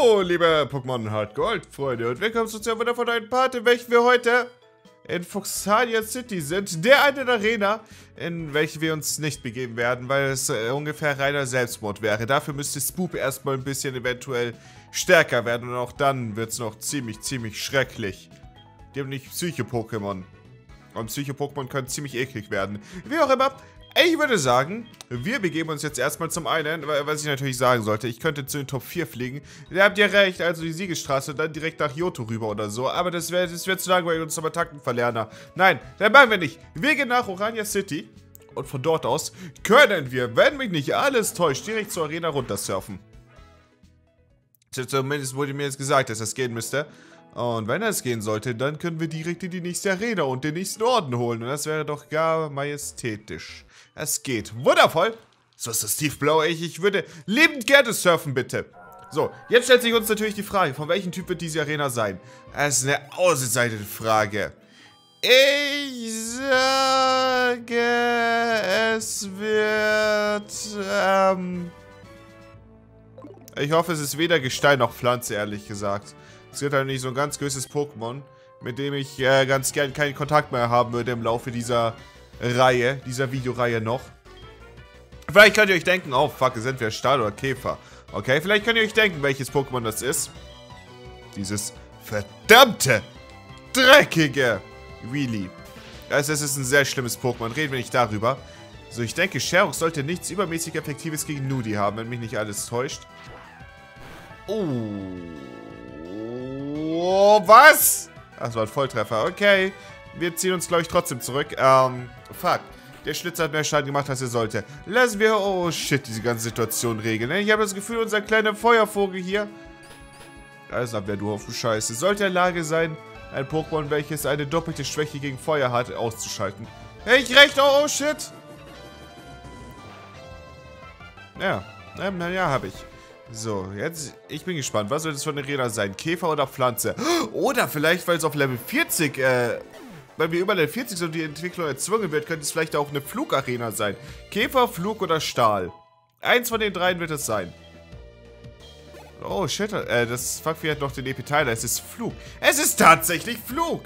Hallo, liebe Pokémon Hard Gold Freunde und willkommen zu einer wundervollen Part, in welchen wir heute in Fuchsia City sind, der einen Arena, in welche wir uns nicht begeben werden, weil es ungefähr reiner Selbstmord wäre. Dafür müsste Spoop erstmal ein bisschen eventuell stärker werden und auch dann wird es noch ziemlich schrecklich. Die haben nicht Psycho-Pokémon. Und Psycho-Pokémon können ziemlich eklig werden. Wie auch immer. Ich würde sagen, wir begeben uns jetzt erstmal zum einen, was ich natürlich sagen sollte, ich könnte zu den Top 4 fliegen. Ihr habt ja recht, also die Siegesstraße und dann direkt nach Johto rüber oder so. Aber das wäre zu langweilig und zum Attackenverlerner. Nein, das machen wir nicht. Wir gehen nach Orania City und von dort aus können wir, wenn mich nicht alles täuscht, direkt zur Arena runtersurfen. Zumindest wurde mir jetzt gesagt, dass das gehen müsste. Und wenn das gehen sollte, dann können wir direkt in die nächste Arena und den nächsten Orden holen. Und das wäre doch gar majestätisch. Es geht. Wundervoll. So ist das tiefblau. Ich würde liebend gerne surfen, bitte. So, jetzt stellt sich uns natürlich die Frage, von welchem Typ wird diese Arena sein? Das ist eine ausgezeichnete Frage. Ich sage, es wird, ich hoffe, es ist weder Gestein noch Pflanze, ehrlich gesagt. Es wird halt nicht so ein ganz größtes Pokémon, mit dem ich ganz gern keinen Kontakt mehr haben würde im Laufe dieser Reihe, dieser Videoreihe noch. Vielleicht könnt ihr euch denken, oh fuck, es ist entweder Stahl oder Käfer. Okay, vielleicht könnt ihr euch denken, welches Pokémon das ist. Dieses verdammte, dreckige Wheelie. Also es ist ein sehr schlimmes Pokémon, reden wir nicht darüber. So, ich denke, Sherox sollte nichts übermäßig Effektives gegen Nudi haben, wenn mich nicht alles täuscht. Oh, was? Das war ein Volltreffer. Okay. Wir ziehen uns, glaube ich, trotzdem zurück. Fuck. Der Schlitzer hat mehr Schaden gemacht, als er sollte. Lassen wir, oh shit, diese ganze Situation regeln. Ich habe das Gefühl, unser kleiner Feuervogel hier, alles ab, wer du auf Scheiße, sollte in der Lage sein, ein Pokémon, welches eine doppelte Schwäche gegen Feuer hat, auszuschalten. Hey, ich recht, oh shit. Ja, ja, habe ich. So, jetzt, ich bin gespannt, was wird es für eine Arena sein? Käfer oder Pflanze? Oder vielleicht, weil es auf Level 40, weil wir über Level 40 so die Entwicklung erzwungen wird, könnte es vielleicht auch eine Flugarena sein. Käfer, Flug oder Stahl. Eins von den dreien wird es sein. Oh, shit, das Fuckvieh hat noch den Epiteiler, es ist Flug. Es ist tatsächlich Flug!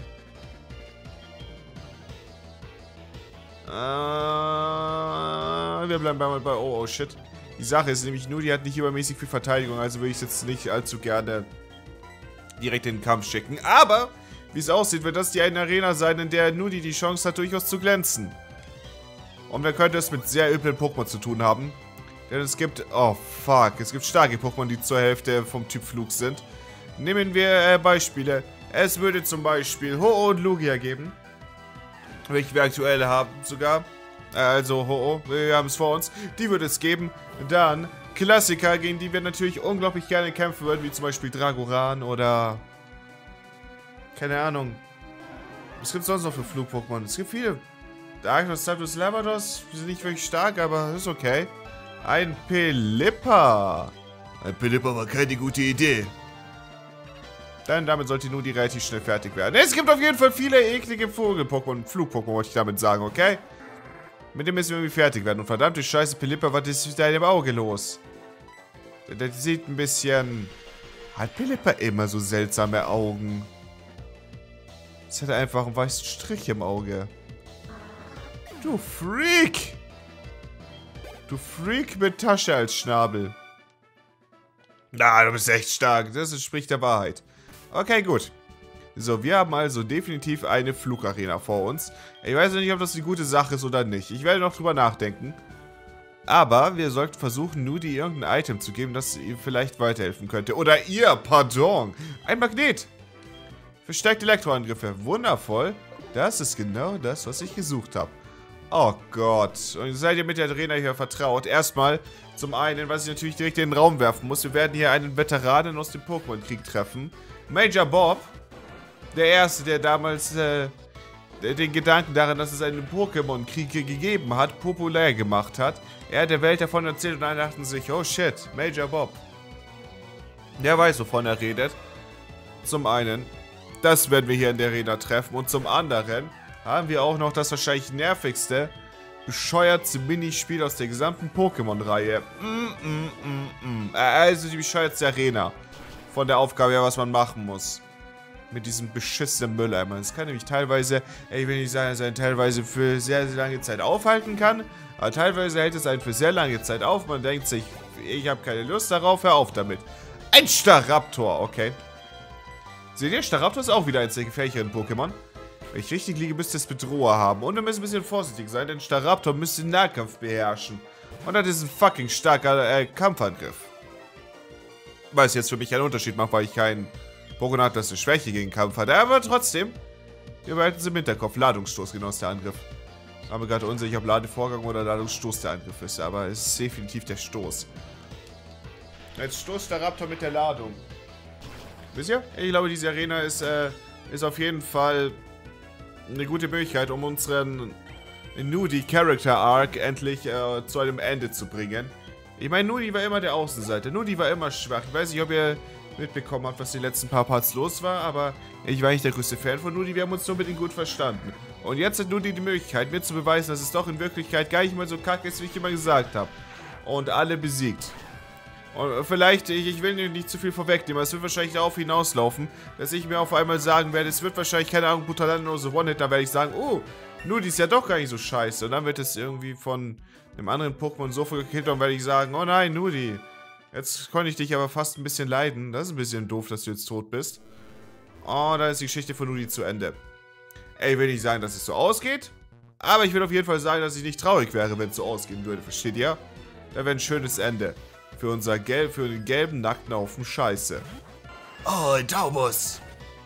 Wir bleiben bei oh shit. Die Sache ist nämlich nur, die hat nicht übermäßig viel Verteidigung, also würde ich es jetzt nicht allzu gerne direkt in den Kampf schicken. Aber, wie es aussieht, wird das die eine Arena sein, in der Nudi die Chance hat, durchaus zu glänzen. Und wir könnten es mit sehr üblen Pokémon zu tun haben. Denn es gibt, oh fuck, es gibt starke Pokémon, die zur Hälfte vom Typ Flug sind. Nehmen wir Beispiele. Es würde zum Beispiel Ho-Oh und Lugia geben. Welche wir aktuell haben sogar. Also Ho-Oh, wir haben es vor uns. Die würde es geben. Dann Klassiker, gegen die wir natürlich unglaublich gerne kämpfen würden, wie zum Beispiel Dragoran oder... keine Ahnung. Was gibt es sonst noch für Flug-Pokémon? Es gibt viele. Darkness, Status, Lavados sind nicht wirklich stark, aber ist okay. Ein Pelipper. Ein Pelipper war keine gute Idee. Dann damit sollte Nudi relativ schnell fertig werden. Es gibt auf jeden Fall viele eklige Vogel-Pokémon, Flug-Pokémon wollte ich damit sagen, okay? Mit dem müssen wir irgendwie fertig werden. Und verdammte Scheiße, Pelipper, was ist mit deinem Auge los? Das sieht ein bisschen... Hat Pelipper immer so seltsame Augen? Es hat einfach einen weißen Strich im Auge. Du Freak! Du Freak mit Tasche als Schnabel. Na, du bist echt stark. Das entspricht der Wahrheit. Okay, gut. So, wir haben also definitiv eine Flugarena vor uns. Ich weiß nicht, ob das eine gute Sache ist oder nicht. Ich werde noch drüber nachdenken. Aber wir sollten versuchen, Nudi irgendein Item zu geben, das ihm vielleicht weiterhelfen könnte. Oder ihr, pardon. Ein Magnet. Verstärkte Elektroangriffe. Wundervoll. Das ist genau das, was ich gesucht habe. Oh Gott. Und seid ihr mit der Arena hier vertraut? Erstmal, zum einen, was ich natürlich direkt in den Raum werfen muss. Wir werden hier einen Veteranen aus dem Pokémon-Krieg treffen. Major Bob. Der Erste, der damals den Gedanken daran, dass es einen Pokémon-Krieg gegeben hat, populär gemacht hat. Er hat der Welt davon erzählt und alle dachten sich, oh shit, Major Bob. Der weiß, wovon er redet. Zum einen, das werden wir hier in der Arena treffen. Und zum anderen haben wir auch noch das wahrscheinlich nervigste, bescheuertste Minispiel aus der gesamten Pokémon-Reihe. Also die bescheuertste Arena. von der Aufgabe her, was man machen muss. Mit diesem beschissenen Mülleimer. Das kann nämlich teilweise, ich will nicht sagen, dass er ihn teilweise für sehr, sehr lange Zeit aufhalten kann. Aber teilweise hält es einen für sehr lange Zeit auf. Man denkt sich, ich habe keine Lust darauf, hör auf damit. Ein Staraptor, okay. Seht ihr, Staraptor ist auch wieder eins der gefährlicheren Pokémon. Wenn ich richtig liege, müsste es Bedroher haben. Und wir müssen ein bisschen vorsichtig sein, denn Staraptor müsste den Nahkampf beherrschen. Und hat diesen fucking starker Kampfangriff. Weil es jetzt für mich einen Unterschied macht, weil ich kein Pokémon habe, das eine Schwäche gegen Kampf hat. Aber trotzdem, wir behalten es im Hinterkopf. Ladungsstoß, genau ist der Angriff. Aber mir gerade unsicher, ob Ladevorgang oder Ladungsstoß der Angriff ist. Aber es ist definitiv der Stoß. Jetzt stoßt der Raptor mit der Ladung. Wisst ihr? Ich glaube, diese Arena ist auf jeden Fall eine gute Möglichkeit, um unseren Nudi Character Arc endlich zu einem Ende zu bringen. Ich meine, Nudi war immer der Außenseiter. Nudi war immer schwach. Ich weiß nicht, ob ihr mitbekommen habt, was die letzten paar Parts los war, aber ich war nicht der größte Fan von Nudi. Wir haben uns nur mit ihm gut verstanden. Und jetzt hat Nudi die Möglichkeit, mir zu beweisen, dass es doch in Wirklichkeit gar nicht mal so kacke ist, wie ich immer gesagt habe. Und alle besiegt. Und vielleicht, ich will nicht zu viel vorwegnehmen, aber es wird wahrscheinlich darauf hinauslaufen, dass ich mir auf einmal sagen werde, es wird wahrscheinlich, keine Ahnung, Brutalandose One-Hit, da werde ich sagen, oh, Nudi ist ja doch gar nicht so scheiße. Und dann wird es irgendwie von einem anderen Pokémon so viel gekillt, und werde ich sagen, oh nein, Nudi, jetzt konnte ich dich aber fast ein bisschen leiden. Das ist ein bisschen doof, dass du jetzt tot bist. Oh, da ist die Geschichte von Nudi zu Ende. Ey, ich will nicht sagen, dass es so ausgeht, aber ich will auf jeden Fall sagen, dass ich nicht traurig wäre, wenn es so ausgehen würde, versteht ihr? Da wäre ein schönes Ende. Für den gelben nackten Haufen Scheiße. Oh, ein Taubos.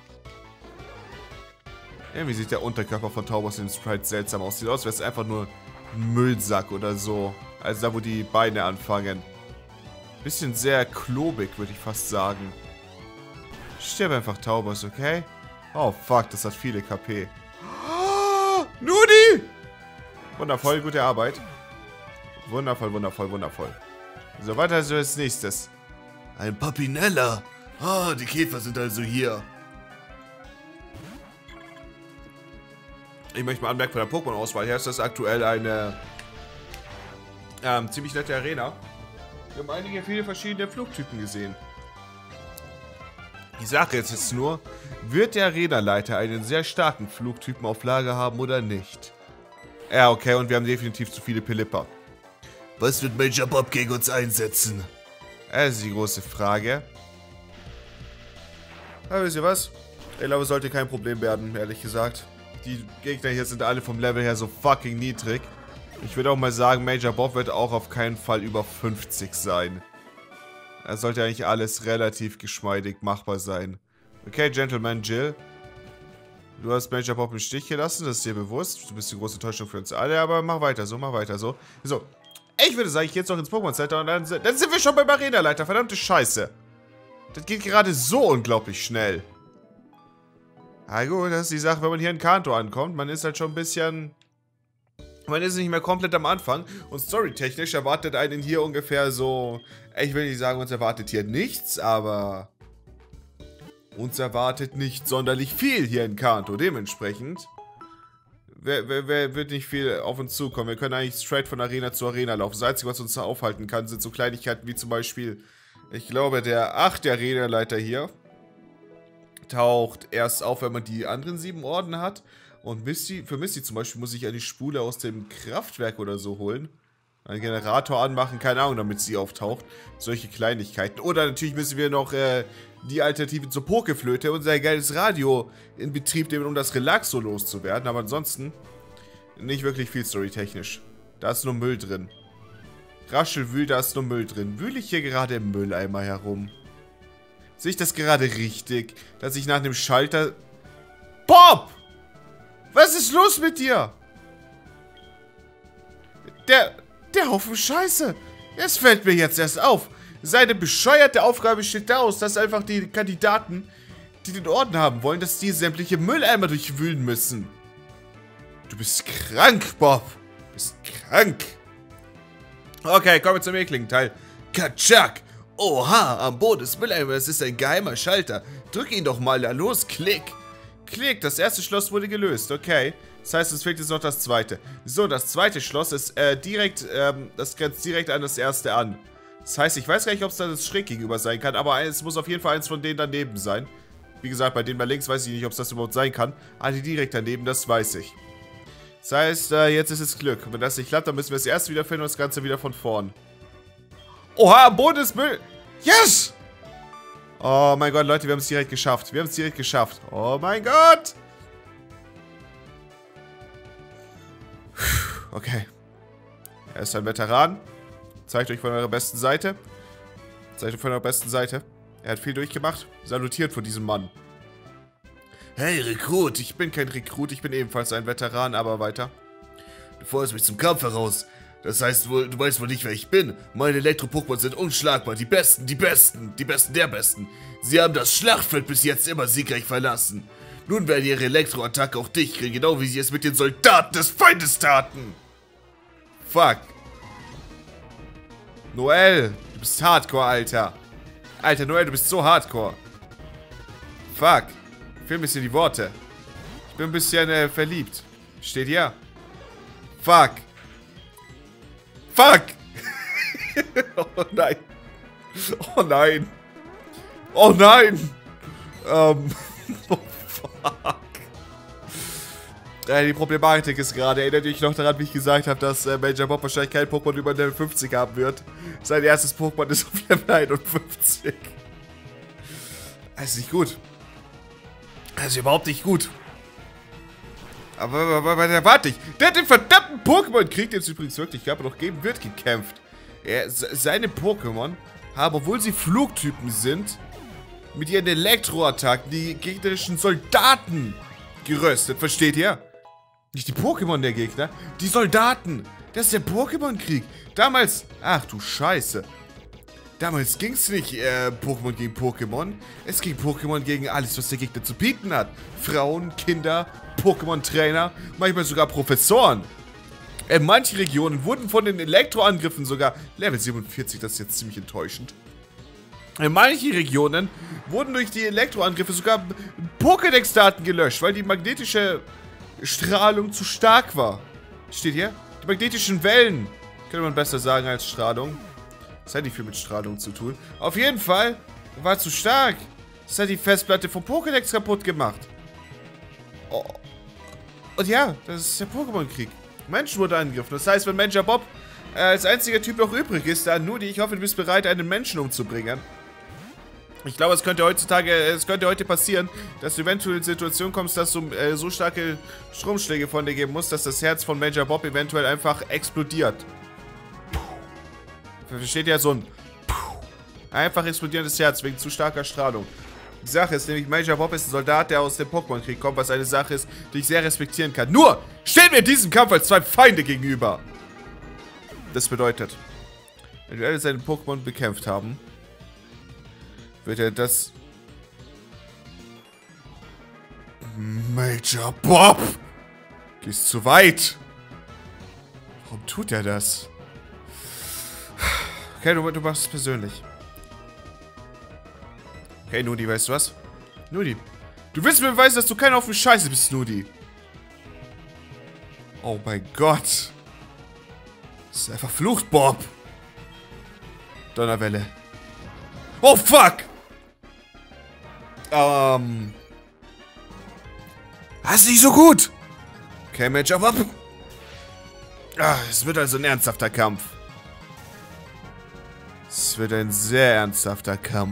Irgendwie sieht der Unterkörper von Taubos im Sprite seltsam aus. Sieht aus, als wäre es einfach nur ein Müllsack oder so. Also da, wo die Beine anfangen. Bisschen sehr klobig, würde ich fast sagen. Stirb einfach, Taubos, okay? Oh, fuck, das hat viele KP. Oh, Nudi! Wundervoll, gute Arbeit. Wundervoll, wundervoll, wundervoll. So, weiter als nächstes. Ein Papinella. Ah, die Käfer sind also hier. Ich möchte mal anmerken, von der Pokémon-Auswahl her ist das aktuell eine ziemlich nette Arena. Wir haben viele verschiedene Flugtypen gesehen. Die Sache ist jetzt nur, wird der Arenaleiter einen sehr starken Flugtypen auf Lager haben oder nicht? Ja, okay, und wir haben definitiv zu viele Pelipper. Was wird Major Bob gegen uns einsetzen? Das ist die große Frage. Aber wisst ihr was? Ich glaube, es sollte kein Problem werden, ehrlich gesagt. Die Gegner hier sind alle vom Level her so fucking niedrig. Ich würde auch mal sagen, Major Bob wird auch auf keinen Fall über 50 sein. Da sollte eigentlich alles relativ geschmeidig machbar sein. Okay, Gentleman Jill. Du hast Major Bob im Stich gelassen, das ist dir bewusst. Du bist die große Täuschung für uns alle, aber mach weiter so, mach weiter so. So. Ich würde sagen, ich gehe jetzt noch ins Pokémon Center und dann sind wir schon beim Arenaleiter. Verdammte Scheiße. Das geht gerade so unglaublich schnell. Na gut, das ist die Sache, wenn man hier in Kanto ankommt. Man ist halt schon ein bisschen... Man ist nicht mehr komplett am Anfang. Und storytechnisch erwartet einen hier ungefähr so... Ich will nicht sagen, uns erwartet hier nichts, aber... Uns erwartet nicht sonderlich viel hier in Kanto. Dementsprechend... wird nicht viel auf uns zukommen. Wir können eigentlich straight von Arena zu Arena laufen. Das Einzige, was uns da aufhalten kann, sind so Kleinigkeiten wie zum Beispiel, ich glaube, der 8. Arenaleiter hier taucht erst auf, wenn man die anderen 7 Orden hat. Und für Misty zum Beispiel muss ich eine Spule aus dem Kraftwerk oder so holen. Einen Generator anmachen, keine Ahnung, damit sie auftaucht. Solche Kleinigkeiten. Oder natürlich müssen wir noch die Alternative zur Pokeflöte, unser geiles Radio in Betrieb nehmen, um das Relaxo loszuwerden. Aber ansonsten nicht wirklich viel storytechnisch. Da ist nur Müll drin. Raschelwühl, da ist nur Müll drin. Wühle ich hier gerade im Mülleimer herum? Sehe ich das gerade richtig? Dass ich nach dem Schalter... Bob! Was ist los mit dir? Der Haufen Scheiße. Es fällt mir jetzt erst auf. Seine bescheuerte Aufgabe steht daraus, dass einfach die Kandidaten, die den Orden haben wollen, dass die sämtliche Mülleimer durchwühlen müssen. Du bist krank, Bob. Du bist krank. Okay, kommen wir zum ekligen Teil. Katschak. Oha, am Boden des Mülleimers ist ein geheimer Schalter. Drück ihn doch mal da los. Klick. Klick, das erste Schloss wurde gelöst. Okay. Das heißt, es fehlt jetzt noch das zweite. So, das zweite Schloss ist das grenzt direkt an das erste an. Das heißt, ich weiß gar nicht, ob es da das schräg gegenüber sein kann, aber es muss auf jeden Fall eins von denen daneben sein. Wie gesagt, bei denen da links weiß ich nicht, ob es das überhaupt sein kann. Aber die direkt daneben, das weiß ich. Das heißt, jetzt ist es Glück. Wenn das nicht klappt, dann müssen wir es erst wieder finden und das Ganze wieder von vorn. Oha, am Boden ist Müll. Yes! Oh mein Gott, Leute, wir haben es direkt geschafft. Wir haben es direkt geschafft. Oh mein Gott! Okay. Er ist ein Veteran. Zeigt euch von eurer besten Seite. Zeigt euch von eurer besten Seite. Er hat viel durchgemacht. Salutiert von diesem Mann. Hey, Rekrut. Ich bin kein Rekrut. Ich bin ebenfalls ein Veteran, aber weiter. Du forderst mich zum Kampf heraus. Das heißt wohl, du weißt wohl nicht, wer ich bin. Meine Elektro-Pokémon sind unschlagbar. Die Besten, die Besten, die Besten der Besten. Sie haben das Schlachtfeld bis jetzt immer siegreich verlassen. Nun werden ihre Elektro-Attacke auch dich kriegen, genau wie sie es mit den Soldaten des Feindes taten. Fuck. Noel, du bist Hardcore, Alter. Alter, Noel, du bist so Hardcore. Fuck. Fehlen ein bisschen die Worte. Ich bin ein bisschen verliebt. Steht hier. Fuck. Fuck! Oh nein. Oh nein. Oh nein. Oh fuck. Die Problematik ist gerade, erinnert euch noch daran, wie ich gesagt habe, dass Major Bob wahrscheinlich kein Pokémon über Level 50 haben wird. Sein erstes Pokémon ist auf Level 51. Das ist nicht gut. Das ist überhaupt nicht gut. Aber warte ich. Der hat den verdammten Pokémon-Krieg, den es übrigens wirklich gab und noch geben wird, gekämpft. Seine Pokémon haben, obwohl sie Flugtypen sind, mit ihren Elektroattacken die gegnerischen Soldaten geröstet. Versteht ihr? Nicht die Pokémon der Gegner, die Soldaten. Das ist der Pokémon-Krieg. Damals, ach du Scheiße. Damals ging es nicht Pokémon gegen Pokémon. Es ging Pokémon gegen alles, was der Gegner zu bieten hat. Frauen, Kinder, Pokémon-Trainer, manchmal sogar Professoren. In manchen Regionen wurden von den Elektroangriffen sogar... Level 47, das ist jetzt ziemlich enttäuschend. In manchen Regionen wurden durch die Elektroangriffe sogar Pokédex-Daten gelöscht, weil die magnetische Strahlung zu stark war. Steht hier? Die magnetischen Wellen. Könnte man besser sagen als Strahlung. Das hat nicht viel mit Strahlung zu tun. Auf jeden Fall war zu stark. Das hat die Festplatte vom Pokédex kaputt gemacht. Oh. Und ja, das ist der Pokémon-Krieg. Menschen wurde angegriffen. Das heißt, wenn Major Bob als einziger Typ noch übrig ist, dann Nudi, ich hoffe, du bist bereit, einen Menschen umzubringen. Ich glaube, es könnte heute passieren, dass du eventuell in Situation kommst, dass du so starke Stromschläge von dir geben musst, dass das Herz von Major Bob eventuell einfach explodiert. Versteht ihr? So ein einfach explodierendes Herz wegen zu starker Strahlung. Die Sache ist nämlich, Major Bob ist ein Soldat, der aus dem Pokémon-Krieg kommt, was eine Sache ist, die ich sehr respektieren kann. Nur stehen wir in diesem Kampf als zwei Feinde gegenüber. Das bedeutet, wenn wir alle seine Pokémon bekämpft haben, wird er das... Major Bob! Gehst zu weit! Warum tut er das? Okay, du machst es persönlich. Okay, Nudi, weißt du was? Nudi, du willst mir beweisen, dass du kein Haufen Scheiße bist, Nudi. Oh mein Gott. Das ist einfach Flucht, Bob. Donnerwelle. Oh, fuck! Das ist nicht so gut. Okay, Major Bob. Es wird also ein ernsthafter Kampf. Es wird ein sehr ernsthafter Kampf.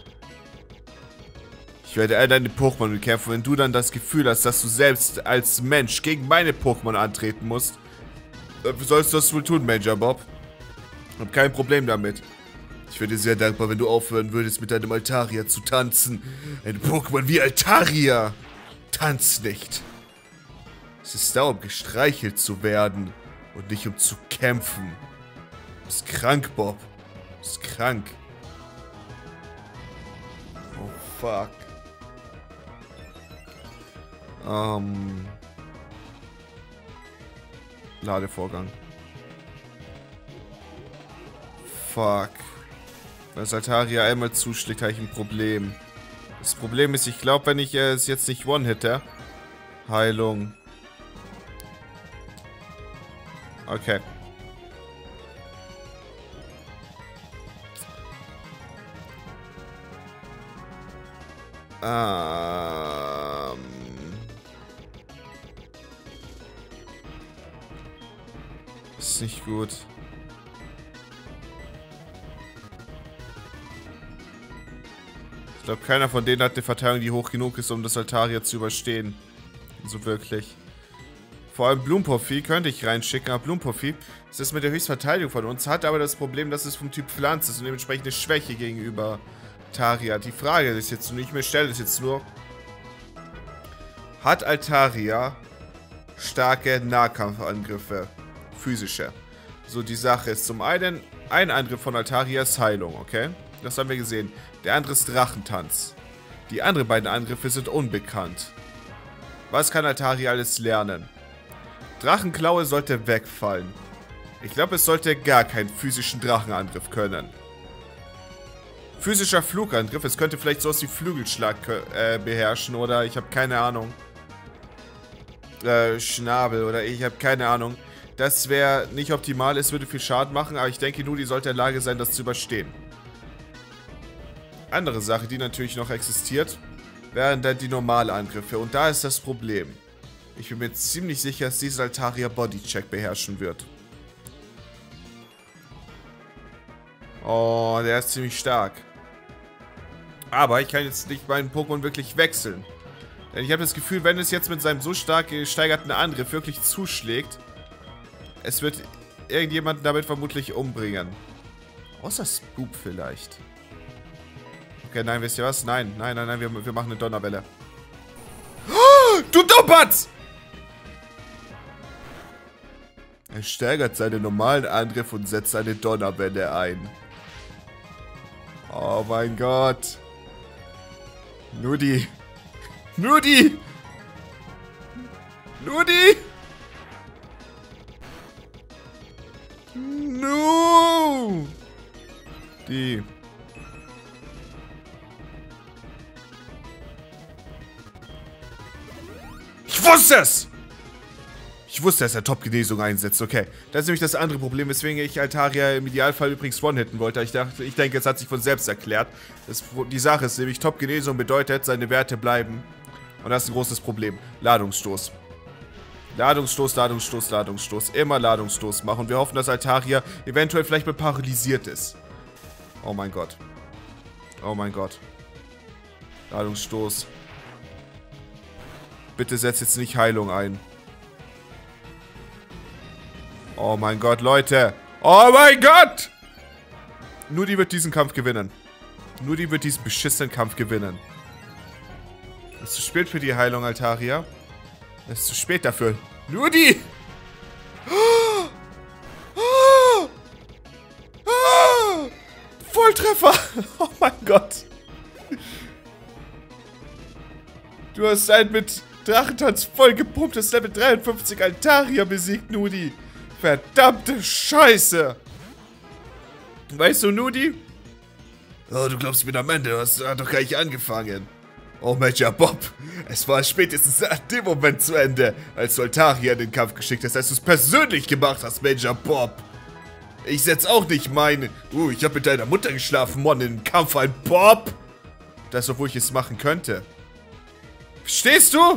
Ich werde all deine Pokémon bekämpfen. Wenn du dann das Gefühl hast, dass du selbst als Mensch gegen meine Pokémon antreten musst, sollst du das wohl tun, Major Bob. Ich habe kein Problem damit. Ich wäre dir sehr dankbar, wenn du aufhören würdest, mit deinem Altaria zu tanzen. Ein Pokémon wie Altaria. Tanz nicht. Es ist da, um gestreichelt zu werden und nicht um zu kämpfen. Du bist krank, Bob. Du bist krank. Oh, fuck. Ladevorgang. Fuck. Wenn Altaria einmal zuschlägt, habe ich ein Problem. Das Problem ist, ich glaube, wenn ich es jetzt nicht one-hitte. Heilung. Okay. Ist nicht gut. Ich glaube, keiner von denen hat eine Verteidigung, die hoch genug ist, um das Altaria zu überstehen. So wirklich. Vor allem Blumenporphy könnte ich reinschicken, aber Blumenporphy ist das mit der Höchstverteidigung von uns, hat aber das Problem, dass es vom Typ Pflanze ist und dementsprechend eine Schwäche gegenüber Altaria. Die Frage ist jetzt, und ich mir stelle das jetzt nur, hat Altaria starke Nahkampfangriffe? Physische. So, die Sache ist zum einen, ein Angriff von Altaria ist Heilung, okay? Das haben wir gesehen. Der andere ist Drachentanz. Die anderen beiden Angriffe sind unbekannt. Was kann Altaria alles lernen? Drachenklaue sollte wegfallen. Ich glaube, es sollte gar keinen physischen Drachenangriff können. Physischer Flugangriff, es könnte vielleicht sowas wie Flügelschlag beherrschen oder ich habe keine Ahnung. Schnabel oder ich habe keine Ahnung. Das wäre nicht optimal, es würde viel Schaden machen, aber ich denke nur, die sollte in der Lage sein, das zu überstehen. Andere Sache, die natürlich noch existiert, wären dann die Normalangriffe. Und da ist das Problem. Ich bin mir ziemlich sicher, dass dieser Altaria Bodycheck beherrschen wird. Oh, der ist ziemlich stark. Aber ich kann jetzt nicht meinen Pokémon wirklich wechseln. Denn ich habe das Gefühl, wenn es jetzt mit seinem so stark gesteigerten Angriff wirklich zuschlägt, es wird irgendjemanden damit vermutlich umbringen. Außer Spoop vielleicht. Okay, nein, wisst ihr was? Nein, nein, nein, nein, wir machen eine Donnerwelle. Oh, du Dumbatz! Er steigert seinen normalen Angriff und setzt eine Donnerwelle ein. Oh mein Gott. Nudi. Nudi! Nudi! No! Die. Ich wusste es! Ich wusste, dass er Top-Genesung einsetzt, okay. Das ist nämlich das andere Problem, weswegen ich Altaria im Idealfall übrigens one-hitten wollte. Ich denke, es hat sich von selbst erklärt. Die Sache ist nämlich, Top-Genesung bedeutet, seine Werte bleiben. Und das ist ein großes Problem. Ladungsstoß. Ladungsstoß, Ladungsstoß, Ladungsstoß. Immer Ladungsstoß machen. Und wir hoffen, dass Altaria eventuell vielleicht mal paralysiert ist. Oh mein Gott. Oh mein Gott. Ladungsstoß. Bitte setz jetzt nicht Heilung ein. Oh mein Gott, Leute. Oh mein Gott! Nudi wird diesen Kampf gewinnen. Nudi wird diesen beschissenen Kampf gewinnen. Es ist zu spät für die Heilung, Altaria. Es ist zu spät dafür. Nudi! Oh! Oh! Oh! Volltreffer! Oh mein Gott! Du hast ein mit Drachentanz vollgepumptes Level 53 Altaria besiegt, Nudi. Verdammte Scheiße! Weißt du, Nudi? Oh, du glaubst mir am Ende, du hast doch gar nicht angefangen. Oh, Major Bob, es war spätestens an dem Moment zu Ende, als du Altaria in den Kampf geschickt hast, als du es persönlich gemacht hast, Major Bob. Ich setz auch nicht meine... ich hab mit deiner Mutter geschlafen, Mann, in den Kampf ein Bob. Das, obwohl ich es machen könnte. Verstehst du?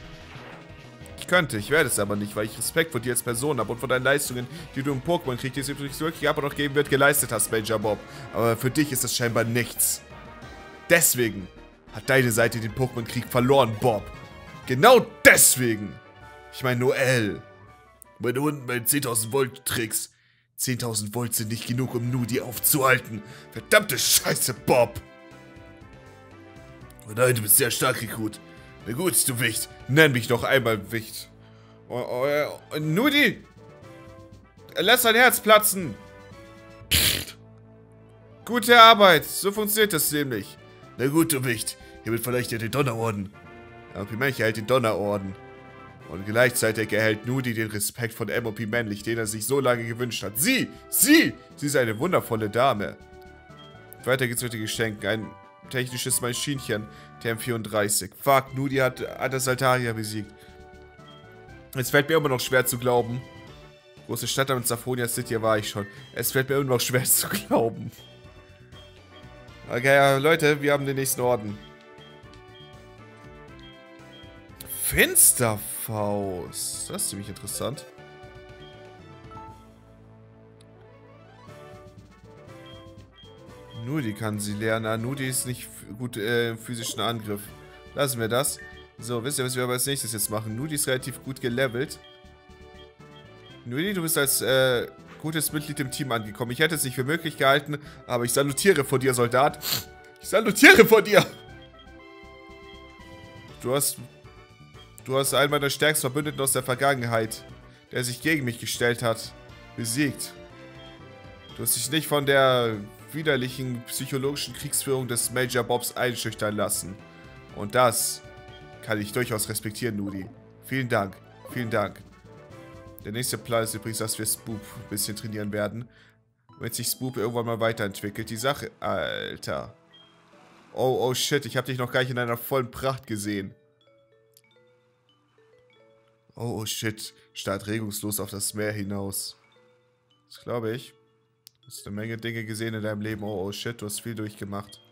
Ich werde es aber nicht, weil ich Respekt vor dir als Person habe und vor deinen Leistungen, die du im Pokémon kriegst, die es übrigens wirklich ab und noch geben wird, geleistet hast, Major Bob. Aber für dich ist das scheinbar nichts. Deswegen hat deine Seite den Pokémon-Krieg verloren, Bob. Genau deswegen. Ich meine, Noel. Meine Hunde, meine 10.000 Volt Tricks. 10.000 Volt sind nicht genug, um Nudi aufzuhalten. Verdammte Scheiße, Bob. Oh nein, du bist sehr stark, Rekrut. Na gut, du Wicht. Nenn mich doch einmal Wicht. Nudi! Lass dein Herz platzen! Gute Arbeit, so funktioniert das nämlich. Na gut, du Wicht. Hiermit verleiht er den Donnerorden. MOP Männlich erhält den Donnerorden. Und gleichzeitig erhält Nudi den Respekt von MOP Männlich, den er sich so lange gewünscht hat. Sie ist eine wundervolle Dame. Weiter geht's mit den Geschenken. Ein technisches Maschinchen. TM34. Fuck, Nudi hat das Altaria besiegt. Es fällt mir immer noch schwer zu glauben. Große Stadt namens Saphonia City war ich schon. Es fällt mir immer noch schwer zu glauben. Okay, ja, Leute, wir haben den nächsten Orden. Finsterfaust. Das ist ziemlich interessant. Nudi kann sie lernen. Nudi ist nicht gut im physischen Angriff. Lassen wir das. So, wisst ihr, was wir aber als nächstes jetzt machen? Nudi ist relativ gut gelevelt. Nudi, du bist als gutes Mitglied im Team angekommen. Ich hätte es nicht für möglich gehalten, aber ich salutiere vor dir, Soldat. Ich salutiere vor dir! Du hast einen meiner stärksten Verbündeten aus der Vergangenheit, der sich gegen mich gestellt hat, besiegt. Du hast dich nicht von der widerlichen psychologischen Kriegsführung des Major Bobs einschüchtern lassen. Und das kann ich durchaus respektieren, Nudi. Vielen Dank. Vielen Dank. Der nächste Plan ist übrigens, dass wir Spoop ein bisschen trainieren werden. Wenn sich Spoop irgendwann mal weiterentwickelt. Die Sache... Alter. Oh shit, ich habe dich noch gar nicht in einer vollen Pracht gesehen. Oh shit, starrt regungslos auf das Meer hinaus. Das glaube ich. Du hast eine Menge Dinge gesehen in deinem Leben. Oh shit, du hast viel durchgemacht.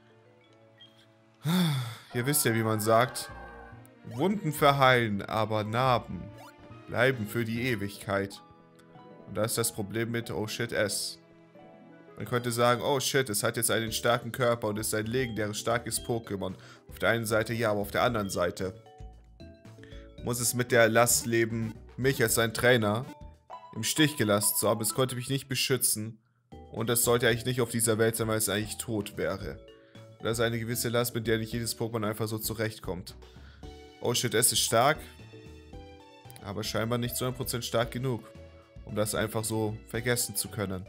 Ihr wisst ja, wie man sagt. Wunden verheilen, aber Narben bleiben für die Ewigkeit. Und da ist das Problem mit Oh shit S. Man könnte sagen, oh shit, es hat jetzt einen starken Körper und ist ein legendäres, starkes Pokémon. Auf der einen Seite ja, aber auf der anderen Seite muss es mit der Last leben, mich als sein Trainer im Stich gelassen zu haben. Es konnte mich nicht beschützen. Und es sollte eigentlich nicht auf dieser Welt sein, weil es eigentlich tot wäre. Das ist eine gewisse Last, mit der nicht jedes Pokémon einfach so zurechtkommt. Oh shit, es ist stark. Aber scheinbar nicht zu 100% stark genug, um das einfach so vergessen zu können.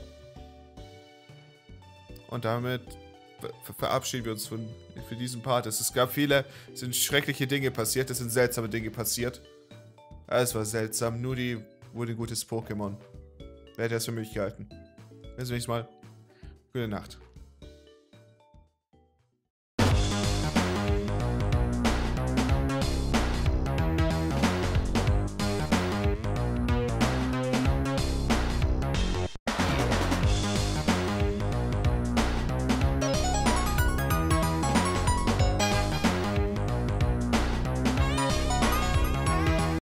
Und damit verabschieden wir uns für diesen Part. Es sind schreckliche Dinge passiert, es sind seltsame Dinge passiert. Es war seltsam. Nudi wurde ein gutes Pokémon. Wer hätte das für möglich gehalten? Bis zum nächsten Mal. Gute Nacht.